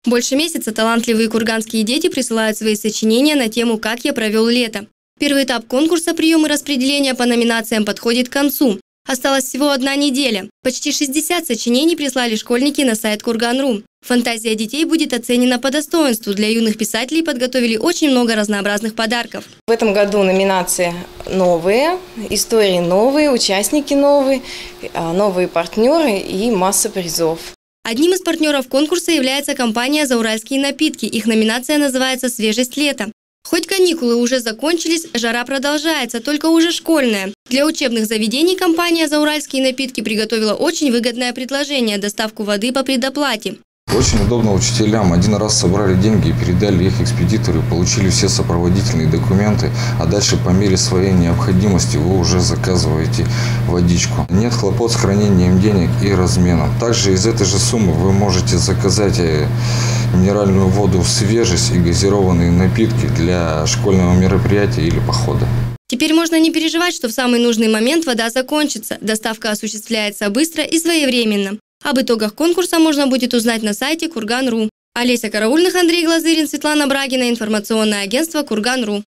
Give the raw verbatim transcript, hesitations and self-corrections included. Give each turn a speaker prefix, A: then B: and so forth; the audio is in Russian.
A: Больше месяца талантливые курганские дети присылают свои сочинения на тему «Как я провел лето». Первый этап конкурса «Прием и распределение по номинациям» подходит к концу. Осталась всего одна неделя. Почти шестьдесят сочинений прислали школьники на сайт Курган точка ру. Фантазия детей будет оценена по достоинству. Для юных писателей подготовили очень много разнообразных подарков.
B: В этом году номинации новые, истории новые, участники новые, новые партнеры и масса призов.
A: Одним из партнеров конкурса является компания «Зауральские напитки». Их номинация называется «Свежесть лета». Хоть каникулы уже закончились, жара продолжается, только уже школьная. Для учебных заведений компания «Зауральские напитки» приготовила очень выгодное предложение – доставку воды по предоплате.
C: Очень удобно учителям. Один раз собрали деньги и передали их экспедитору, получили все сопроводительные документы, а дальше по мере своей необходимости вы уже заказываете водичку. Нет хлопот с хранением денег и разменом. Также из этой же суммы вы можете заказать минеральную воду «Свежесть» и газированные напитки для школьного мероприятия или похода.
A: Теперь можно не переживать, что в самый нужный момент вода закончится. Доставка осуществляется быстро и своевременно. Об итогах конкурса можно будет узнать на сайте Курган точка ру. Олеся Караульных, Андрей Глазырин, Светлана Брагина, информационное агентство Курган точка ру.